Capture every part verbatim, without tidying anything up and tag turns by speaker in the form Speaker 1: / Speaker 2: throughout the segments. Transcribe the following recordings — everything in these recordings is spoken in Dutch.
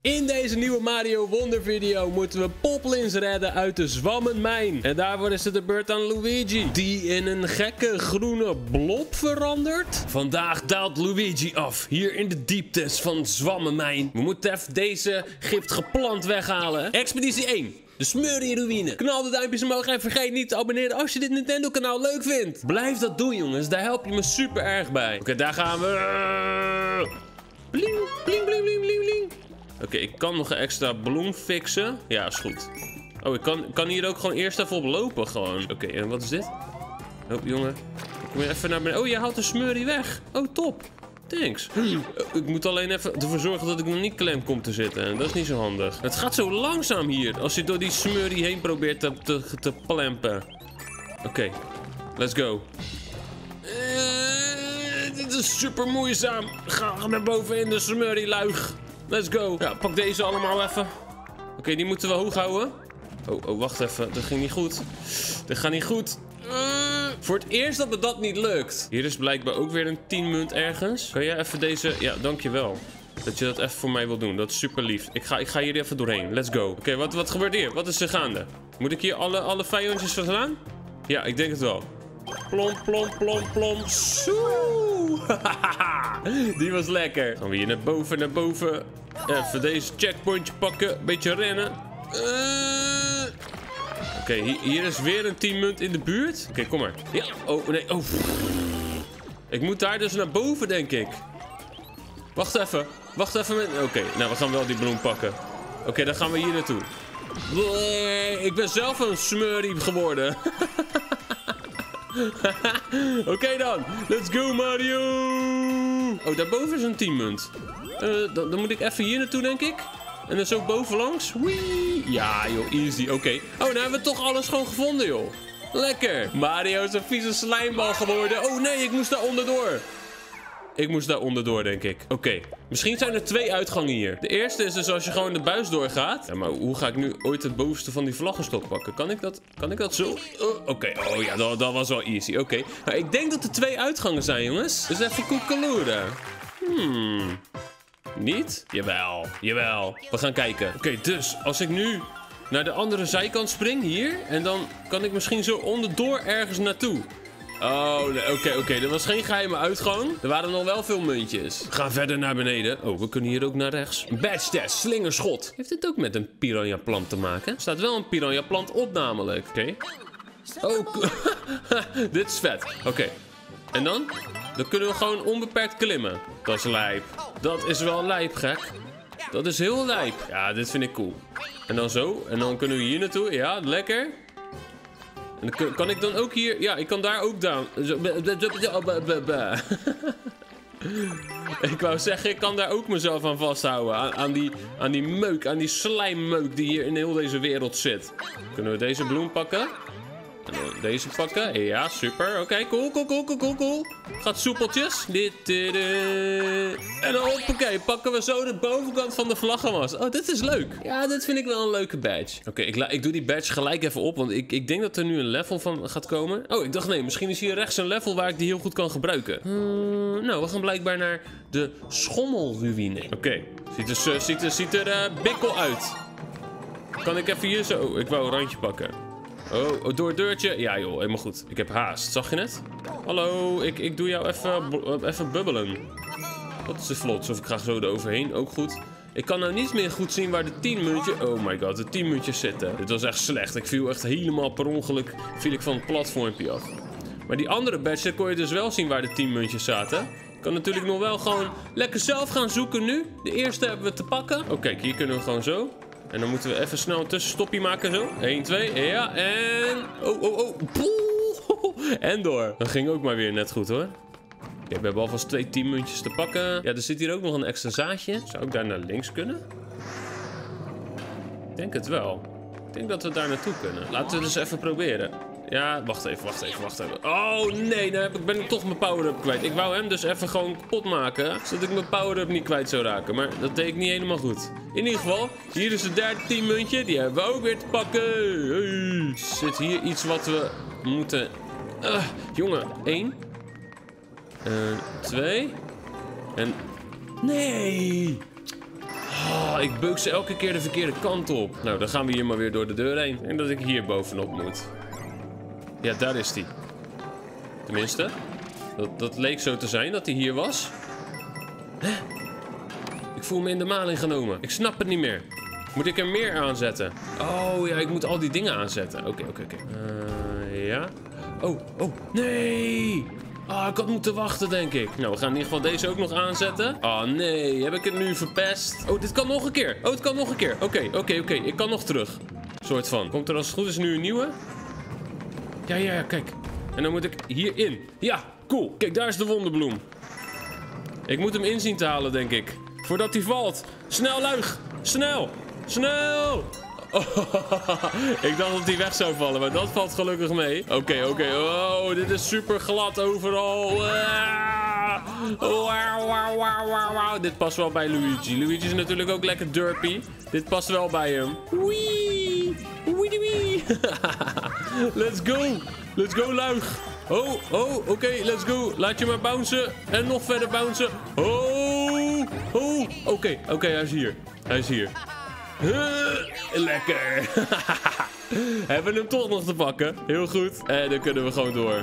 Speaker 1: In deze nieuwe Mario Wonder video moeten we Poplins redden uit de zwammenmijn. En daarvoor is het de beurt aan Luigi, die in een gekke groene blob verandert. Vandaag daalt Luigi af, hier in de dieptes van zwammenmijn. We moeten even deze giftige plant weghalen. Expeditie één. De smurrie-ruïne. Knal de duimpjes omhoog en vergeet niet te abonneren als je dit Nintendo kanaal leuk vindt. Blijf dat doen, jongens. Daar help je me super erg bij. Oké, okay, daar gaan we. Bling, bling, bling, bling, bling, bling. Oké, okay, ik kan nog een extra bloem fixen. Ja, is goed. Oh, ik kan, kan hier ook gewoon eerst even op lopen gewoon. Oké, okay, en wat is dit? Oh, jongen. Kom je even naar beneden. Oh, je haalt de smurrie weg. Oh, top. Thanks. Ik moet alleen even ervoor zorgen dat ik nog niet klem kom te zitten. En dat is niet zo handig. Het gaat zo langzaam hier. Als je door die smurrie heen probeert te, te, te plempen. Oké. Okay. Let's go. Uh, dit is super moeizaam. Ga naar boven in de smurrie-luig. Let's go. Ja, pak deze allemaal even. Oké, okay, die moeten we hoog houden. Oh, oh, wacht even. Dat ging niet goed. Dat gaat niet goed. Uh, voor het eerst dat me dat niet lukt. Hier is blijkbaar ook weer een tien munt ergens. Kan jij even deze... Ja, dankjewel. Dat je dat even voor mij wil doen. Dat is super lief. Ik ga, ik ga hier even doorheen. Let's go. Oké, okay, wat, wat gebeurt hier? Wat is er gaande? Moet ik hier alle, alle vijandjes verslaan? Ja, ik denk het wel. Plom, plom, plom, plom. Soe. Die was lekker. Gaan we hier naar boven, naar boven. Even deze checkpointje pakken. Beetje rennen. Uh... Oké, okay, hier, hier is weer een tien munt in de buurt. Oké, okay, kom maar. Ja. Oh, nee. Oh. Ik moet daar dus naar boven, denk ik. Wacht even. Wacht even. Met... Oké, okay, nou, we gaan wel die bloem pakken. Oké, okay, dan gaan we hier naartoe. Ik ben zelf een smurrie geworden. Oké okay, dan. Let's go, Mario. Oh, daarboven is een tien munt. Uh, dan, dan moet ik even hier naartoe, denk ik. En dan zo bovenlangs. Wee. Ja, joh, easy. Oké. Okay. Oh, nou hebben we toch alles gewoon gevonden, joh. Lekker. Mario is een vieze slijmbal geworden. Oh, nee, ik moest daar onderdoor. Ik moest daar onderdoor, denk ik. Oké. Okay. Misschien zijn er twee uitgangen hier. De eerste is dus als je gewoon de buis doorgaat. Ja, maar hoe ga ik nu ooit het bovenste van die vlaggenstok pakken? Kan ik dat, kan ik dat zo? Uh, Oké. Okay. Oh ja, dat, dat was wel easy. Oké. Okay. Nou, ik denk dat er twee uitgangen zijn, jongens. Dus even koekeloeren. Hmm... Niet? Jawel, jawel. We gaan kijken. Oké, okay, dus als ik nu naar de andere zijkant spring, hier. En dan kan ik misschien zo onderdoor ergens naartoe. Oh, oké, nee, oké. Okay, okay. Er was geen geheime uitgang. Er waren nog wel veel muntjes. We gaan verder naar beneden. Oh, we kunnen hier ook naar rechts. Badge test, slingerschot. Heeft dit ook met een piranha plant te maken? Er staat wel een piranha plant op namelijk. Oké. Okay. Oh, dit is vet. Oké. Okay. En dan? Dan kunnen we gewoon onbeperkt klimmen. Dat is lijp. Dat is wel lijp, gek. Dat is heel lijp. Ja, dit vind ik cool. En dan zo. En dan kunnen we hier naartoe. Ja, lekker. En dan kan ik dan ook hier... Ja, ik kan daar ook down. Ik wou zeggen, ik kan daar ook mezelf aan vasthouden. Aan, aan, die, aan die meuk, aan die slijmmeuk die hier in heel deze wereld zit. Kunnen we deze bloem pakken? En dan deze pakken. Ja, super. Oké, okay, cool, cool, cool, cool, cool, cool. Gaat soepeltjes. Dit, dit, dit. En dan hoppakee, pakken we zo de bovenkant van de vlaggenmast. Oh, dit is leuk. Ja, dit vind ik wel een leuke badge. Oké, okay, ik, ik doe die badge gelijk even op, want ik, ik denk dat er nu een level van gaat komen. Oh, ik dacht nee, misschien is hier rechts een level waar ik die heel goed kan gebruiken. Uh, nou, we gaan blijkbaar naar de schommelruïne. Oké, okay. ziet er, uh, ziet er, ziet er uh, bikkel uit. Kan ik even hier zo... Oh, ik wou een randje pakken. Oh, door het deurtje. Ja joh, helemaal goed. Ik heb haast. Zag je het? Hallo, ik, ik doe jou even, even bubbelen. Dat is de vlot. Of ik ga zo eroverheen. Ook goed. Ik kan nou niet meer goed zien waar de tien muntjes... Oh my god, de tien muntjes zitten. Dit was echt slecht. Ik viel echt helemaal per ongeluk... viel ik van het platformpje af. Maar die andere badge kon je dus wel zien waar de tien muntjes zaten. Ik kan natuurlijk nog wel gewoon lekker zelf gaan zoeken nu. De eerste hebben we te pakken. Oh kijk, hier kunnen we gewoon zo... En dan moeten we even snel een tussenstopje maken zo. één, twee, ja, en... Oh, oh, oh. Poeh. En door. Dat ging ook maar weer net goed, hoor. Okay, we hebben alvast twee tien muntjes te pakken. Ja, er zit hier ook nog een extra zaadje. Zou ik daar naar links kunnen? Ik denk het wel. Ik denk dat we daar naartoe kunnen. Laten we dus even proberen. Ja, wacht even, wacht even, wacht even. Oh nee, dan heb ik, ben ik toch mijn power-up kwijt. Ik wou hem dus even gewoon kapot maken, zodat ik mijn power-up niet kwijt zou raken. Maar dat deed ik niet helemaal goed. In ieder geval, hier is het derde tien muntje. Die hebben we ook weer te pakken. Hey. Zit hier iets wat we moeten... Uh, jongen, één. En twee. En... Nee! Oh, ik beuk ze elke keer de verkeerde kant op. Nou, dan gaan we hier maar weer door de deur heen. En dat ik hier bovenop moet. Ja, daar is die. Tenminste. Dat, dat leek zo te zijn dat hij hier was. Hè? Ik voel me in de maling genomen. Ik snap het niet meer. Moet ik er meer aanzetten? Oh ja, ik moet al die dingen aanzetten. Oké, okay, oké, okay, oké. Okay. Uh, ja. Oh, oh, nee! Ah, ik had moeten wachten, denk ik. Nou, we gaan in ieder geval deze ook nog aanzetten. Oh, nee. Heb ik het nu verpest? Oh, dit kan nog een keer. Oh, het kan nog een keer. Oké, okay, oké, okay, oké. Okay. Ik kan nog terug. Soort van. Komt er als het goed is nu een nieuwe? Ja, ja, ja, kijk. En dan moet ik hierin. Ja, cool. Kijk, daar is de wonderbloem. Ik moet hem inzien te halen, denk ik. Voordat hij valt. Snel, luig. Snel. Snel. Oh, ik dacht dat hij weg zou vallen, maar dat valt gelukkig mee. Oké, okay, oké. Okay. Oh, dit is super glad overal. Ah. Wow, wow, wow, wow, wow. Dit past wel bij Luigi. Luigi is natuurlijk ook lekker derpy. Dit past wel bij hem. Wee. Wee, wee. Let's go. Let's go, luig. Oh, oh, oké, okay, let's go. Laat je maar bouncen. En nog verder bouncen. Oh, oh. Oké, okay, oké, okay, hij is hier. Hij is hier. Uh, lekker. Hebben we hem toch nog te pakken. Heel goed. En dan kunnen we gewoon door.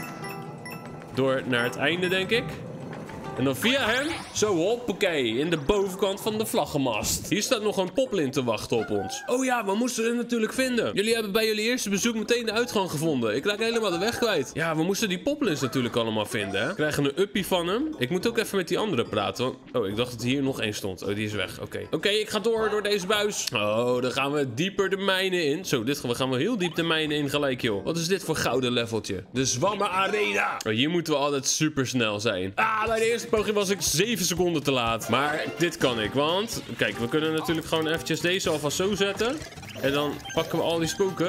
Speaker 1: Door naar het einde, denk ik. En dan via hem, zo hoppakee, in de bovenkant van de vlaggenmast. Hier staat nog een poplin te wachten op ons. Oh ja, we moesten het natuurlijk vinden. Jullie hebben bij jullie eerste bezoek meteen de uitgang gevonden. Ik raak helemaal de weg kwijt. Ja, we moesten die poplins natuurlijk allemaal vinden, hè. We krijgen een uppie van hem. Ik moet ook even met die andere praten. Want... oh, ik dacht dat hier nog één stond. Oh, die is weg. Oké. Okay. Oké, okay, ik ga door, door deze buis. Oh, dan gaan we dieper de mijnen in. Zo, dit we gaan we heel diep de mijnen in gelijk, joh. Wat is dit voor gouden leveltje? De Zwammer Arena. Oh, hier moeten we altijd super snel zijn. Ah, bij de eerste poging was ik zeven seconden te laat. Maar dit kan ik, want... kijk, we kunnen natuurlijk gewoon eventjes deze alvast zo zetten. En dan pakken we al die spoken.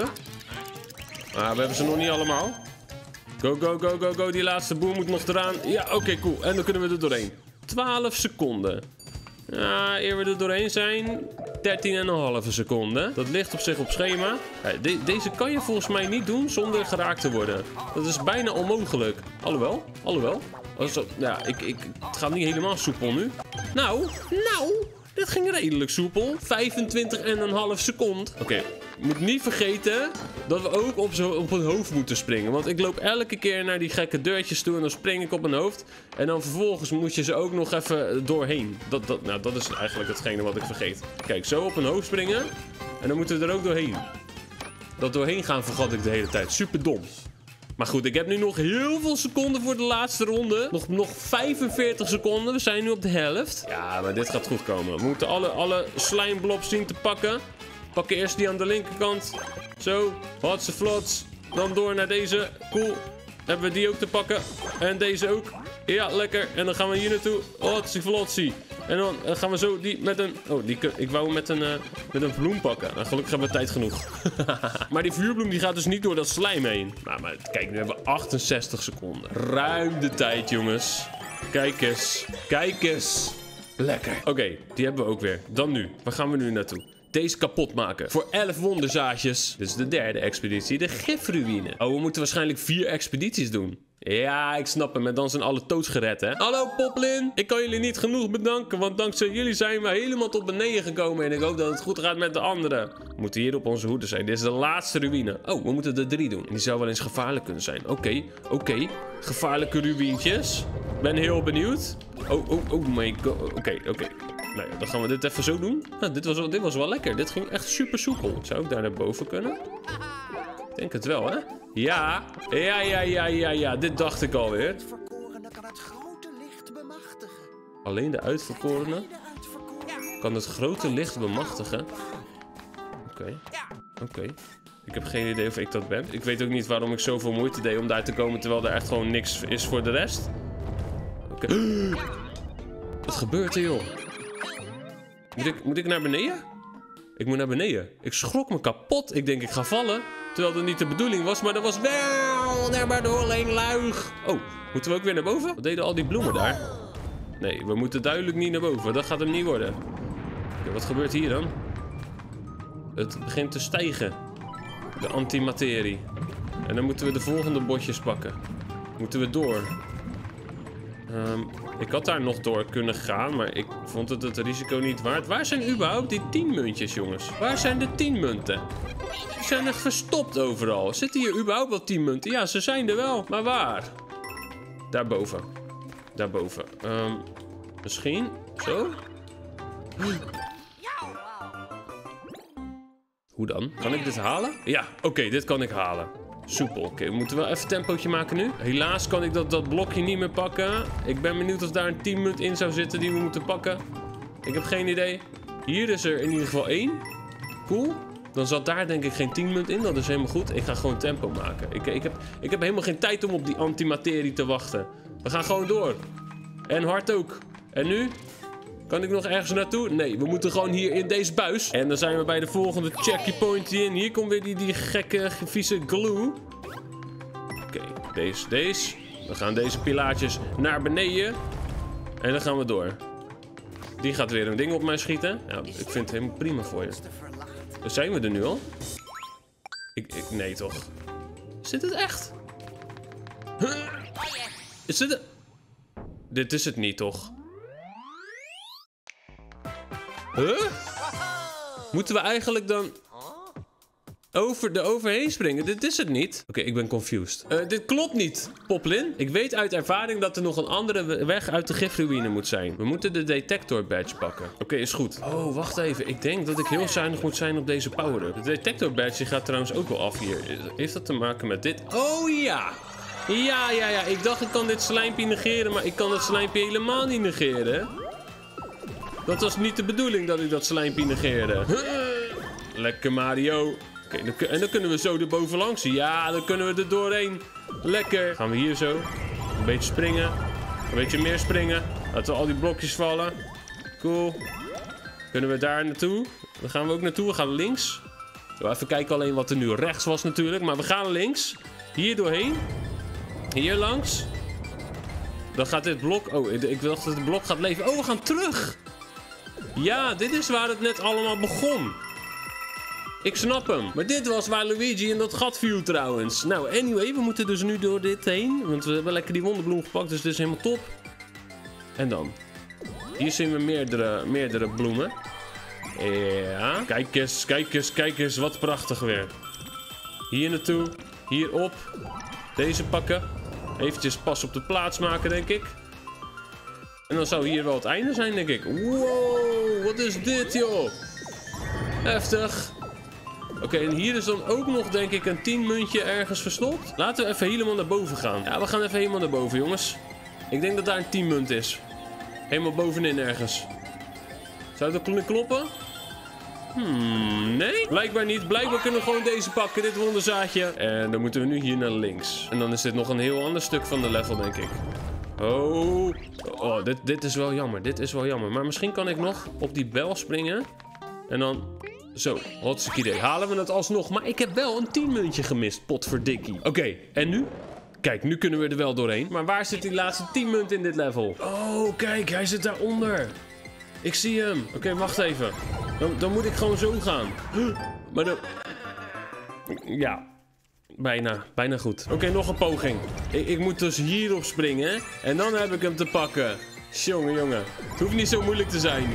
Speaker 1: Ah, we hebben ze nog niet allemaal. Go, go, go, go, go. Die laatste boer moet nog eraan. Ja, oké, okay, cool. En dan kunnen we er doorheen. twaalf seconden. Ja, eer we er doorheen zijn... dertien komma vijf seconden. Dat ligt op zich op schema. Ja, de deze kan je volgens mij niet doen zonder geraakt te worden. Dat is bijna onmogelijk. Alhoewel, alhoewel. Also, ja, ik, ik, het gaat niet helemaal soepel nu. Nou, nou, dit ging redelijk soepel. vijfentwintig komma vijf seconden. Oké, okay. Moet niet vergeten dat we ook op, zo, op een hoofd moeten springen. Want ik loop elke keer naar die gekke deurtjes toe en dan spring ik op een hoofd. En dan vervolgens moet je ze ook nog even doorheen. Dat, dat, nou, dat is eigenlijk hetgene wat ik vergeet. Kijk, zo op een hoofd springen. En dan moeten we er ook doorheen. Dat doorheen gaan vergat ik de hele tijd. Super dom. Maar goed, ik heb nu nog heel veel seconden voor de laatste ronde. Nog, nog vijfenveertig seconden. We zijn nu op de helft. Ja, maar dit gaat goed komen. We moeten alle, alle slijmblobs zien te pakken. Pakken eerst die aan de linkerkant. Zo, hotse vlots. Dan door naar deze. Cool. Hebben we die ook te pakken. En deze ook. Ja, lekker. En dan gaan we hier naartoe. Hotse vlotsie. En dan uh, gaan we zo die met een... oh, die, ik wou hem met een, uh, met een bloem pakken. Nou, gelukkig hebben we tijd genoeg. Maar die vuurbloem die gaat dus niet door dat slijm heen. Nou, maar kijk, nu hebben we achtenzestig seconden. Ruim de tijd, jongens. Kijk eens. Kijk eens. Lekker. Oké, okay, die hebben we ook weer. Dan nu. Waar gaan we nu naartoe? Deze kapot maken. Voor elf wonderzaadjes. Dit is de derde expeditie. De gifruïne. Oh, we moeten waarschijnlijk vier expedities doen. Ja, ik snap hem. En dan zijn alle toads gered, hè. Hallo, Poplin. Ik kan jullie niet genoeg bedanken. Want dankzij jullie zijn we helemaal tot beneden gekomen. En ik hoop dat het goed gaat met de anderen. We moeten hier op onze hoede zijn. Dit is de laatste ruïne. Oh, we moeten er drie doen. En die zou wel eens gevaarlijk kunnen zijn. Oké, okay, oké. Okay. Gevaarlijke ruïentjes. Ben heel benieuwd. Oh, oh, oh my god. Oké, okay, oké. Okay. Nou ja, dan gaan we dit even zo doen. Nou, dit, was, dit was wel lekker. Dit ging echt super soepel. Zou ik daar naar boven kunnen? Ik denk het wel, hè? Ja. Ja, ja, ja, ja, ja. Dit dacht ik alweer.
Speaker 2: De uitverkorene kan het grote licht bemachtigen.
Speaker 1: Alleen de uitverkorene kan het grote licht bemachtigen? Oké. Okay. Oké. Okay. Ik heb geen idee of ik dat ben. Ik weet ook niet waarom ik zoveel moeite deed om daar te komen, terwijl er echt gewoon niks is voor de rest. Oké. Okay. Wat gebeurt er, joh? Moet ik, moet ik naar beneden? Ik moet naar beneden. Ik schrok me kapot. Ik denk ik ga vallen. Terwijl dat niet de bedoeling was. Maar dat was wel naar bedoeling, luig. Oh, moeten we ook weer naar boven? Wat deden al die bloemen daar? Nee, we moeten duidelijk niet naar boven. Dat gaat hem niet worden. Ja, wat gebeurt hier dan? Het begint te stijgen. De antimaterie. En dan moeten we de volgende botjes pakken. Moeten we door. Um, ik had daar nog door kunnen gaan, maar ik vond het het risico niet waard. Waar zijn überhaupt die tien muntjes, jongens? Waar zijn de tien munten? Die zijn echt verstopt overal. Zitten hier überhaupt wel tien munten? Ja, ze zijn er wel. Maar waar? Daarboven. Daarboven. Um, misschien? Zo? Hoe dan? Kan ik dit halen? Ja, oké, okay, dit kan ik halen. Soepel. Oké, okay, we moeten wel even een tempootje maken nu. Helaas kan ik dat, dat blokje niet meer pakken. Ik ben benieuwd of daar een tien munt in zou zitten die we moeten pakken. Ik heb geen idee. Hier is er in ieder geval één. Cool. Dan zat daar denk ik geen tien munt in. Dat is helemaal goed. Ik ga gewoon tempo maken. Ik, ik, heb, ik heb helemaal geen tijd om op die antimaterie te wachten. We gaan gewoon door. En hard ook. En nu? Kan ik nog ergens naartoe? Nee, we moeten gewoon hier in deze buis. En dan zijn we bij de volgende checkpoint in. Hier komt weer die, die gekke, vieze glue. Oké, okay, deze, deze. We gaan deze pilaartjes naar beneden. En dan gaan we door. Die gaat weer een ding op mij schieten. Ja, ik vind het helemaal prima voor je. Zijn we er nu al? Ik, ik, nee toch. Is dit het echt? Huh? Is dit het? Dit is het niet toch? Huh? Moeten we eigenlijk dan over de overheen springen? Dit is het niet. Oké, okay, ik ben confused. Uh, dit klopt niet, Poplin. Ik weet uit ervaring dat er nog een andere weg uit de gifruïne moet zijn. We moeten de detector badge pakken. Oké, okay, is goed. Oh, wacht even. Ik denk dat ik heel zuinig moet zijn op deze power-up. De detector badge gaat trouwens ook wel af hier. Heeft dat te maken met dit? Oh ja! Ja, ja, ja. Ik dacht ik kan dit slijmpje negeren, maar ik kan het slijmpje helemaal niet negeren. Dat was niet de bedoeling dat ik dat slijmpje negeerde. Lekker Mario. Oké, okay, en dan kunnen we zo er bovenlangs. Ja, dan kunnen we er doorheen. Lekker. Gaan we hier zo. Een beetje springen. Een beetje meer springen. Laten we al die blokjes vallen. Cool. Kunnen we daar naartoe? Dan gaan we ook naartoe. We gaan links. Zo, even kijken alleen wat er nu rechts was natuurlijk. Maar we gaan links. Hier doorheen. Hier langs. Dan gaat dit blok... Oh, ik dacht dat het blok gaat leven. Oh, we gaan terug. Ja, dit is waar het net allemaal begon. Ik snap hem. Maar dit was waar Luigi in dat gat viel trouwens. Nou, anyway, we moeten dus nu door dit heen. Want we hebben lekker die wonderbloem gepakt, dus dit is helemaal top. En dan. Hier zien we meerdere, meerdere bloemen. Ja. Kijk eens, kijk eens, kijk eens. Wat prachtig weer. Hier naartoe. Hierop. Deze pakken. Eventjes pas op de plaats maken, denk ik. En dan zou hier wel het einde zijn, denk ik. Wow, wat is dit, joh? Heftig. Oké, okay, en hier is dan ook nog, denk ik, een tien muntje ergens verstopt. Laten we even helemaal naar boven gaan. Ja, we gaan even helemaal naar boven, jongens. Ik denk dat daar een tien munt is. Helemaal bovenin ergens. Zou dat kunnen kloppen? Hmm, nee? Blijkbaar niet. Blijkbaar kunnen we gewoon deze pakken, dit wonderzaadje. En dan moeten we nu hier naar links. En dan is dit nog een heel ander stuk van de level, denk ik. Oh, oh dit, dit is wel jammer. Dit is wel jammer. Maar misschien kan ik nog op die bel springen. En dan... Zo, hartstikke idee. Halen we het alsnog. Maar ik heb wel een tien muntje gemist, potverdikkie. Oké, okay, en nu? Kijk, nu kunnen we er wel doorheen. Maar waar zit die laatste tien munt in dit level? Oh, kijk, hij zit daaronder. Ik zie hem. Oké, okay, wacht even. Dan, dan moet ik gewoon zo gaan. Maar dan... Ja... Bijna, bijna goed. Oké, okay, nog een poging. Ik, ik moet dus hierop springen. En dan heb ik hem te pakken. Jongen, jongen. Het hoeft niet zo moeilijk te zijn.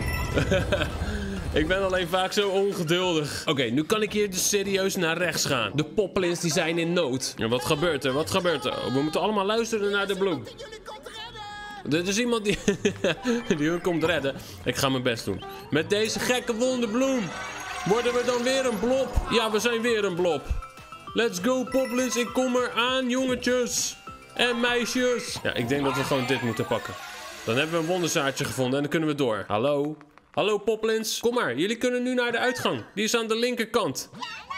Speaker 1: Ik ben alleen vaak zo ongeduldig. Oké, okay, nu kan ik hier dus serieus naar rechts gaan. De Poplins die zijn in nood. En wat gebeurt er? Wat gebeurt er? We moeten allemaal luisteren naar de bloem. Er is iemand die, die hun komt redden. Ik ga mijn best doen. Met deze gekke wonderbloem. Worden we dan weer een blob? Ja, we zijn weer een blob. Let's go, Poplins. Ik kom er aan, jongetjes. En meisjes. Ja, ik denk dat we gewoon dit moeten pakken. Dan hebben we een wonderzaadje gevonden en dan kunnen we door. Hallo? Hallo, Poplins. Kom maar, jullie kunnen nu naar de uitgang. Die is aan de linkerkant.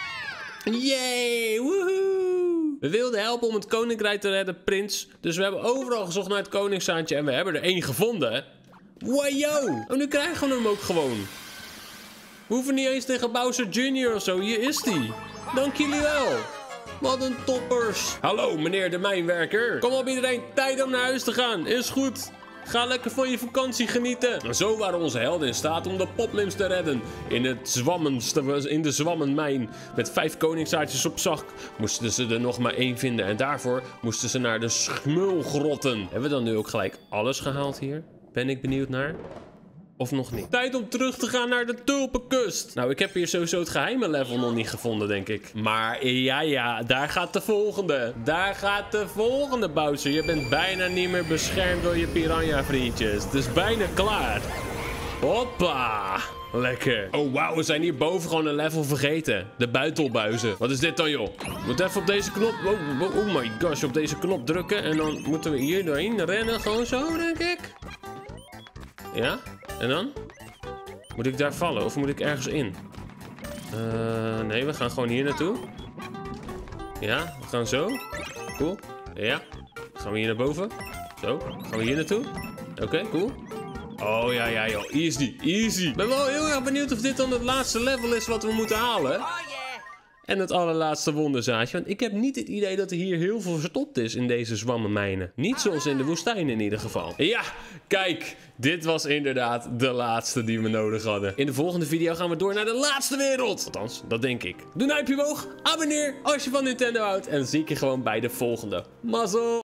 Speaker 1: Yay, woehoe. We wilden helpen om het koninkrijk te redden, prins. Dus we hebben overal gezocht naar het koningszaadje en we hebben er één gevonden. Wajo. Oh, nu krijgen we hem ook gewoon. We hoeven niet eens tegen Bowser junior of zo. Hier is die. Dank jullie wel. Wat een toppers. Hallo, meneer de mijnwerker. Kom op iedereen, tijd om naar huis te gaan. Is goed. Ga lekker van je vakantie genieten. En zo waren onze helden in staat om de Poplims te redden. In, het zwammenste, in de zwammenmijn. Met vijf koningsaardjes op zak moesten ze er nog maar één vinden. En daarvoor moesten ze naar de smulgrotten. Hebben we dan nu ook gelijk alles gehaald hier? Ben ik benieuwd naar. Of nog niet? Tijd om terug te gaan naar de Tulpenkust. Nou, ik heb hier sowieso het geheime level nog niet gevonden, denk ik. Maar ja, ja, daar gaat de volgende. Daar gaat de volgende, Bowser. Je bent bijna niet meer beschermd door je piranha-vriendjes. Het is bijna klaar. Hoppa. Lekker. Oh, wauw, we zijn hierboven gewoon een level vergeten. De buitelbuizen. Wat is dit dan, joh? We moeten even op deze knop... Oh, oh, oh my gosh, op deze knop drukken. En dan moeten we hier doorheen rennen. Gewoon zo, denk ik. Ja? En dan? Moet ik daar vallen of moet ik ergens in? Uh, nee, we gaan gewoon hier naartoe. Ja, we gaan zo. Cool. Ja. Gaan we hier naar boven. Zo. Gaan we hier naartoe. Oké, okay, cool. Oh ja, ja, joh. Easy, easy. Ik ben wel heel erg benieuwd of dit dan het laatste level is wat we moeten halen. En het allerlaatste wonderzaadje. Want ik heb niet het idee dat er hier heel veel verstopt is in deze zwammenmijnen. Niet zoals in de woestijn in ieder geval. Ja, kijk. Dit was inderdaad de laatste die we nodig hadden. In de volgende video gaan we door naar de laatste wereld. Althans, dat denk ik. Doe een duimpje omhoog. Abonneer als je van Nintendo houdt. En dan zie ik je gewoon bij de volgende. Mazzel!